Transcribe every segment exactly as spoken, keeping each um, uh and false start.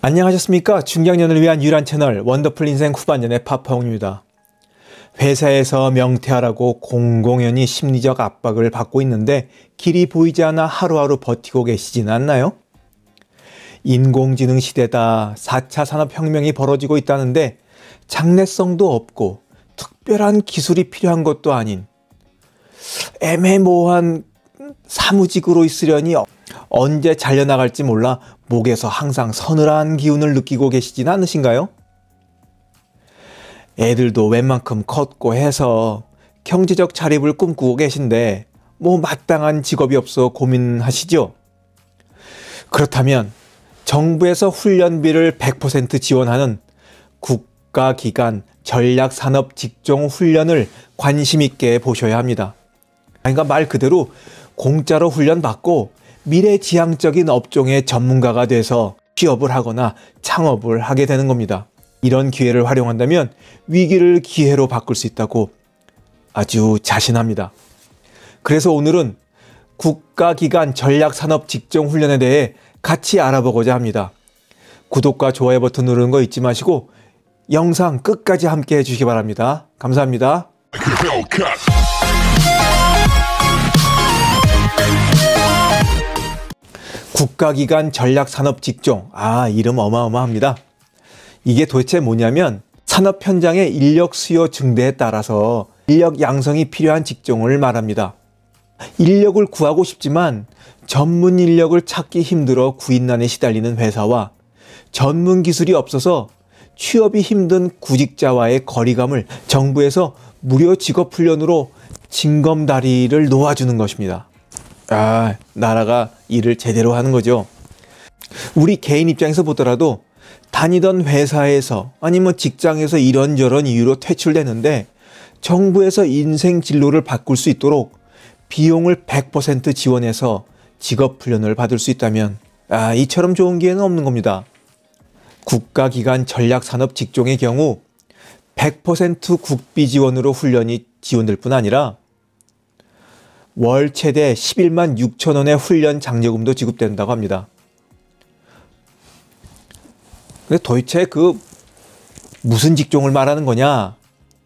안녕하셨습니까? 중장년을 위한 유일한 채널 원더풀 인생 후반전의 파파홍입니다. 회사에서 명퇴하라고 공공연히 심리적 압박을 받고 있는데 길이 보이지 않아 하루하루 버티고 계시진 않나요? 인공지능 시대다, 사 차 산업혁명이 벌어지고 있다는데 장래성도 없고 특별한 기술이 필요한 것도 아닌 애매모호한 사무직으로 있으려니 언제 잘려나갈지 몰라 목에서 항상 서늘한 기운을 느끼고 계시진 않으신가요? 애들도 웬만큼 컸고 해서 경제적 자립을 꿈꾸고 계신데 뭐 마땅한 직업이 없어 고민하시죠? 그렇다면 정부에서 훈련비를 백 퍼센트 지원하는 국가기관 전략산업직종훈련을 관심 있게 보셔야 합니다. 그러니까 말 그대로 공짜로 훈련받고 미래지향적인 업종의 전문가가 돼서 취업을 하거나 창업을 하게 되는 겁니다. 이런 기회를 활용한다면 위기를 기회로 바꿀 수 있다고 아주 자신합니다. 그래서 오늘은 국가기관 전략산업직종훈련에 대해 같이 알아보고자 합니다. 구독과 좋아요 버튼 누르는 거 잊지 마시고 영상 끝까지 함께 해주시기 바랍니다. 감사합니다. 국가기관 전략산업직종, 아 이름 어마어마합니다. 이게 도대체 뭐냐면 산업 현장의 인력 수요 증대에 따라서 인력 양성이 필요한 직종을 말합니다. 인력을 구하고 싶지만 전문 인력을 찾기 힘들어 구인난에 시달리는 회사와 전문 기술이 없어서 취업이 힘든 구직자와의 거리감을 정부에서 무료 직업훈련으로 징검다리를 놓아주는 것입니다. 아, 나라가 일을 제대로 하는 거죠. 우리 개인 입장에서 보더라도 다니던 회사에서 아니면 직장에서 이런저런 이유로 퇴출되는데 정부에서 인생 진로를 바꿀 수 있도록 비용을 백 퍼센트 지원해서 직업훈련을 받을 수 있다면 아, 이처럼 좋은 기회는 없는 겁니다. 국가기관 전략산업직종의 경우 백 퍼센트 국비 지원으로 훈련이 지원될 뿐 아니라 월 최대 십일만 육천 원의 훈련 장려금도 지급된다고 합니다. 근데 도대체 그 무슨 직종을 말하는 거냐?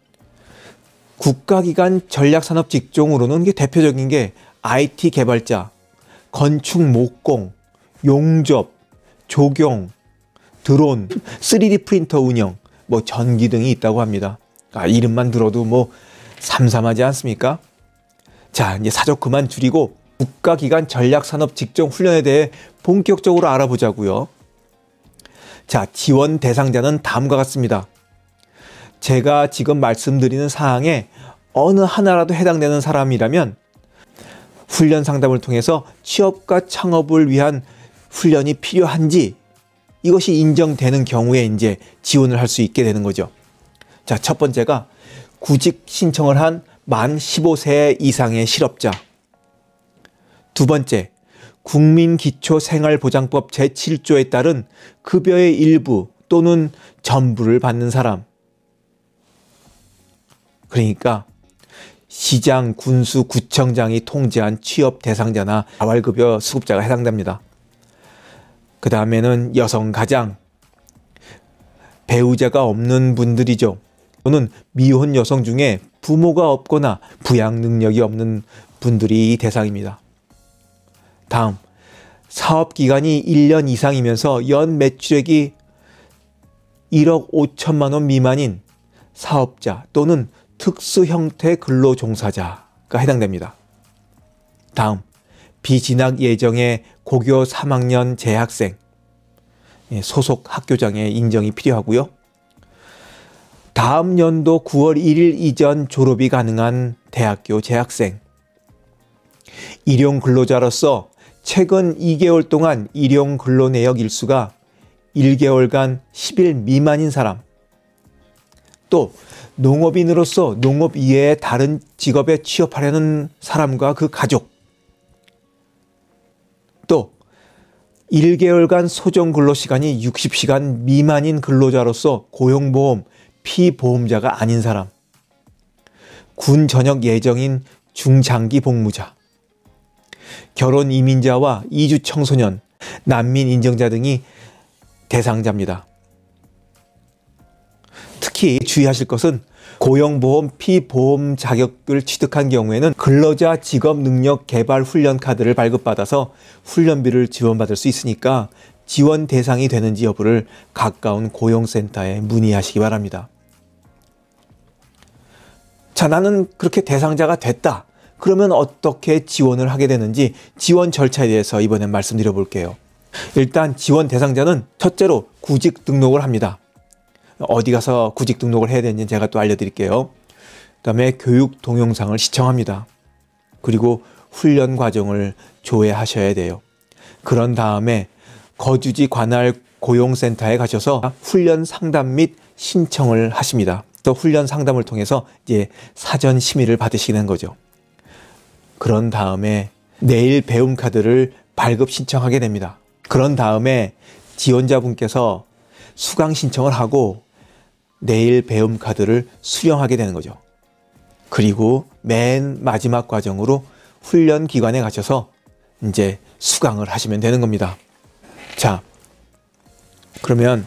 국가기관 전략산업직종으로는 게 대표적인 게 아이티 개발자, 건축 목공, 용접, 조경, 드론, 쓰리디 프린터 운영, 뭐 전기 등이 있다고 합니다. 아, 이름만 들어도 뭐 삼삼하지 않습니까? 자, 이제 사족 그만 줄이고 국가기관 전략산업직종훈련에 대해 본격적으로 알아보자고요. 자, 지원 대상자는 다음과 같습니다. 제가 지금 말씀드리는 사항에 어느 하나라도 해당되는 사람이라면 훈련 상담을 통해서 취업과 창업을 위한 훈련이 필요한지 이것이 인정되는 경우에 이제 지원을 할 수 있게 되는 거죠. 자, 첫 번째가 구직 신청을 한 만 십오 세 이상의 실업자. 두 번째, 국민기초생활보장법 제칠 조에 따른 급여의 일부 또는 전부를 받는 사람. 그러니까 시장, 군수, 구청장이 통제한 취업 대상자나 자활급여 수급자가 해당됩니다. 그 다음에는 여성 가장, 배우자가 없는 분들이죠. 또는 미혼 여성 중에 부모가 없거나 부양 능력이 없는 분들이 대상입니다. 다음, 사업기간이 일 년 이상이면서 연 매출액이 일억 오천만 원 미만인 사업자 또는 특수 형태 근로종사자가 해당됩니다. 다음, 비진학 예정의 고교 삼 학년 재학생, 소속 학교장의 인정이 필요하고요. 다음 연도 구월 일일 이전 졸업이 가능한 대학교 재학생, 일용근로자로서 최근 이 개월 동안 일용근로내역 일수가 일 개월간 십 일 미만인 사람, 또 농업인으로서 농업 이외의 다른 직업에 취업하려는 사람과 그 가족, 또 일 개월간 소정 근로시간이 육십 시간 미만인 근로자로서 고용보험 피보험자가 아닌 사람, 군 전역 예정인 중장기 복무자, 결혼 이민자와 이주 청소년, 난민 인정자 등이 대상자입니다. 특히 주의하실 것은 고용보험 피보험 자격을 취득한 경우에는 근로자 직업 능력 개발 훈련 카드를 발급받아서 훈련비를 지원받을 수 있으니까 지원 대상이 되는지 여부를 가까운 고용센터에 문의하시기 바랍니다. 자, 나는 그렇게 대상자가 됐다. 그러면 어떻게 지원을 하게 되는지 지원 절차에 대해서 이번엔 말씀드려 볼게요. 일단 지원 대상자는 첫째로 구직 등록을 합니다. 어디 가서 구직 등록을 해야 되는지 제가 또 알려드릴게요. 그 다음에 교육 동영상을 시청합니다. 그리고 훈련 과정을 조회하셔야 돼요. 그런 다음에 거주지 관할 고용센터에 가셔서 훈련 상담 및 신청을 하십니다. 또 훈련 상담을 통해서 이제 사전 심의를 받으시는 거죠. 그런 다음에 내일 배움 카드를 발급 신청하게 됩니다. 그런 다음에 지원자분께서 수강 신청을 하고 내일 배움 카드를 수령하게 되는 거죠. 그리고 맨 마지막 과정으로 훈련 기관에 가셔서 이제 수강을 하시면 되는 겁니다. 자, 그러면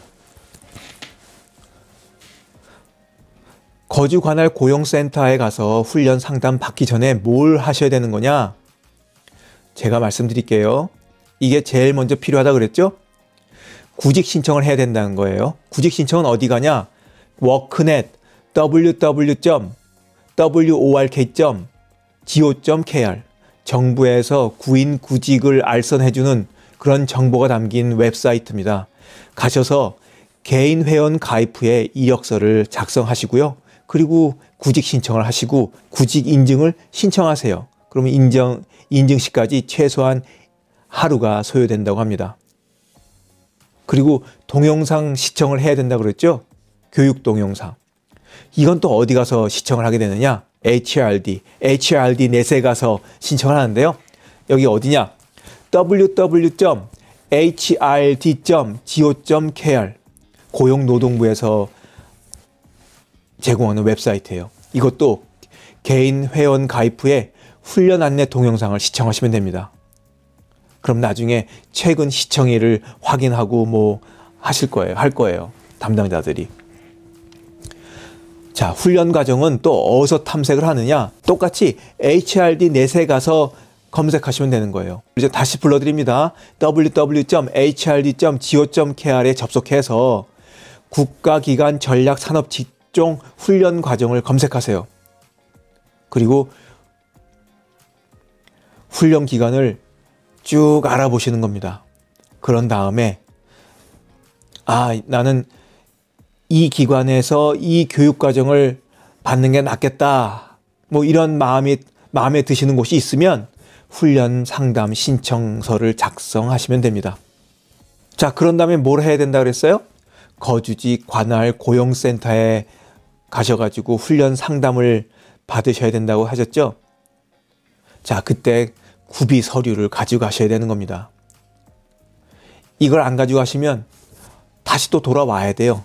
거주 관할 고용센터에 가서 훈련 상담 받기 전에 뭘 하셔야 되는 거냐? 제가 말씀드릴게요. 이게 제일 먼저 필요하다 그랬죠? 구직 신청을 해야 된다는 거예요. 구직 신청은 어디 가냐? 워크넷 더블유 더블유 점 워크 점 지오 점 케이알 정부에서 구인 구직을 알선해주는 그런 정보가 담긴 웹사이트입니다. 가셔서 개인 회원 가입 후에 이력서를 작성하시고요. 그리고 구직 신청을 하시고 구직 인증을 신청하세요. 그러면 인정, 인증 시까지 최소한 하루가 소요된다고 합니다. 그리고 동영상 시청을 해야 된다고 그랬죠? 교육 동영상. 이건 또 어디 가서 시청을 하게 되느냐? 에이치알디, 에이치알디 넷에 가서 신청을 하는데요. 여기 어디냐? 더블유 더블유 점 에이치알디 점 지오 점 케이알 고용노동부에서 제공하는 웹사이트예요. 이것도 개인 회원 가입 후에 훈련 안내 동영상을 시청하시면 됩니다. 그럼 나중에 최근 시청일을 확인하고 뭐 하실 거예요. 할 거예요. 담당자들이. 자, 훈련 과정은 또 어디서 탐색을 하느냐? 똑같이 에이치알디 넷에 가서 검색하시면 되는 거예요. 이제 다시 불러드립니다. 더블유 더블유 더블유 점 에이치알디 점 지오 점 케이알에 접속해서 국가기관 전략산업직종 훈련 과정을 검색하세요. 그리고 훈련 기간을 쭉 알아보시는 겁니다. 그런 다음에 아, 나는 이 기관에서 이 교육 과정을 받는 게 낫겠다. 뭐 이런 마음이 마음에 드시는 곳이 있으면 훈련 상담 신청서를 작성하시면 됩니다. 자, 그런 다음에 뭘 해야 된다 그랬어요? 거주지 관할 고용센터에 가셔가지고 훈련 상담을 받으셔야 된다고 하셨죠? 자, 그때 구비 서류를 가지고 가셔야 되는 겁니다. 이걸 안 가지고 가시면 다시 또 돌아와야 돼요.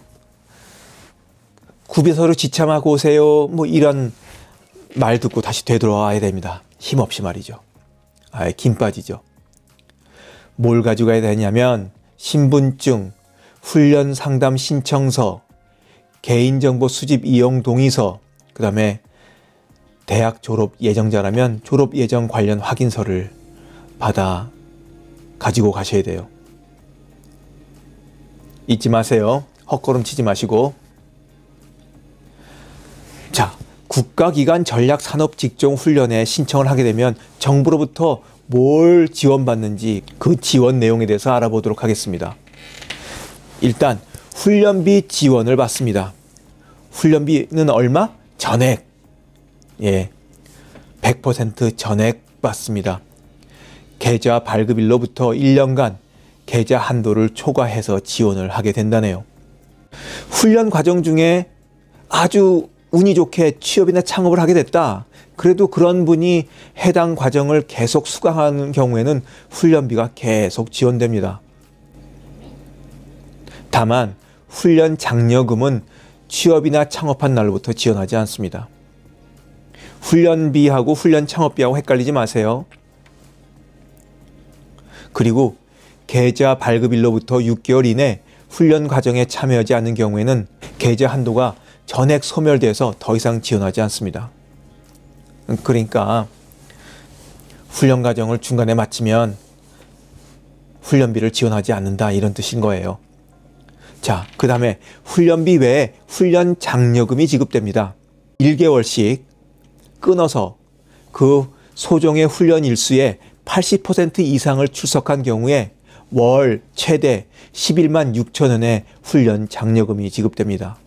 구비 서류 지참하고 오세요. 뭐 이런 말 듣고 다시 되돌아와야 됩니다. 힘없이 말이죠. 아예 김 빠지죠. 뭘 가지고 가야 되냐면 신분증, 훈련 상담 신청서, 개인정보 수집 이용 동의서, 그 다음에 대학 졸업 예정자라면 졸업 예정 관련 확인서를 받아 가지고 가셔야 돼요. 잊지 마세요. 헛걸음 치지 마시고. 자, 국가기관 전략산업직종훈련에 신청을 하게 되면 정부로부터 뭘 지원받는지 그 지원 내용에 대해서 알아보도록 하겠습니다. 일단 훈련비 지원을 받습니다. 훈련비는 얼마? 전액. 예, 백 퍼센트 전액 받습니다. 계좌 발급일로부터 일 년간 계좌 한도를 초과해서 지원을 하게 된다네요. 훈련 과정 중에 아주 운이 좋게 취업이나 창업을 하게 됐다. 그래도 그런 분이 해당 과정을 계속 수강하는 경우에는 훈련비가 계속 지원됩니다. 다만 훈련 장려금은 취업이나 창업한 날로부터 지원하지 않습니다. 훈련비하고 훈련 창업비하고 헷갈리지 마세요. 그리고 계좌 발급일로부터 육 개월 이내 훈련 과정에 참여하지 않는 경우에는 계좌 한도가 전액 소멸돼서 더 이상 지원하지 않습니다. 그러니까 훈련 과정을 중간에 마치면 훈련비를 지원하지 않는다, 이런 뜻인 거예요. 자, 그 다음에 훈련비 외에 훈련 장려금이 지급됩니다. 일 개월씩 끊어서 그 소정의 훈련 일수의 팔십 퍼센트 이상을 출석한 경우에 월 최대 십일만 육천 원의 훈련 장려금이 지급됩니다.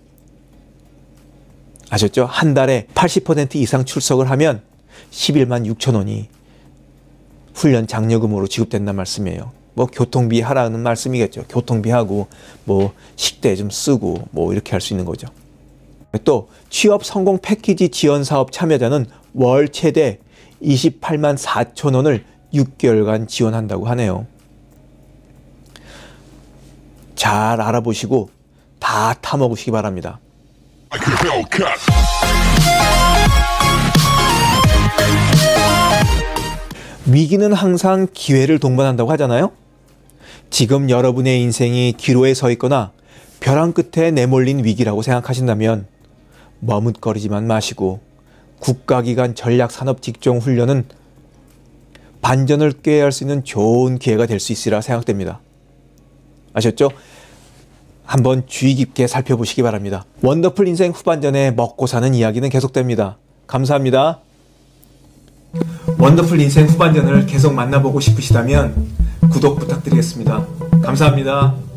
아셨죠? 한 달에 팔십 퍼센트 이상 출석을 하면 십일만 육천 원이 훈련 장려금으로 지급된다는 말씀이에요. 뭐 교통비 하라는 말씀이겠죠. 교통비하고 뭐 식대 좀 쓰고 뭐 이렇게 할 수 있는 거죠. 또 취업 성공 패키지 지원 사업 참여자는 월 최대 이십팔만 사천 원을 육 개월간 지원한다고 하네요. 잘 알아보시고 다 타먹으시기 바랍니다. 위기는 항상 기회를 동반한다고 하잖아요. 지금 여러분의 인생이 기로에 서 있거나 벼랑 끝에 내몰린 위기라고 생각하신다면 머뭇거리지만 마시고 국가기관 전략산업직종훈련은 반전을 꾀할 수 있는 좋은 기회가 될 수 있으리라 생각됩니다. 아셨죠? 한번 주의 깊게 살펴보시기 바랍니다. 원더풀 인생 후반전에 먹고 사는 이야기는 계속됩니다. 감사합니다. 원더풀 인생 후반전을 계속 만나보고 싶으시다면 구독 부탁드리겠습니다. 감사합니다.